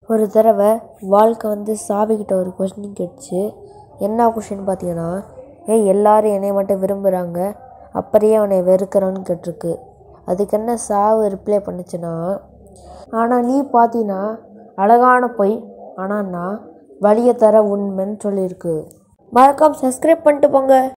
ஒரு தடவை வாழ்க்கை சாவிக்கிட்ட ஒரு கொஸ்டின் கேட்டுச்சு. என்ன கொஸ்டின் பார்த்தீங்கன்னா, எல்லாரும் என்னை மட்டும் விரும்புகிறாங்க, அப்படியே அவனை வெறுக்கிறான்னு கேட்டிருக்கு. அதுக்கு என்ன சாவு ரிப்ளை பண்ணுச்சுன்னா, ஆனால் நீ பார்த்தீங்கன்னா அழகான பொய், ஆனால் நான் வலியை தர உண்மைன்னு சொல்லியிருக்கு. மறக்காம சப்ஸ்கிரைப் பண்ணிட்டு போங்க.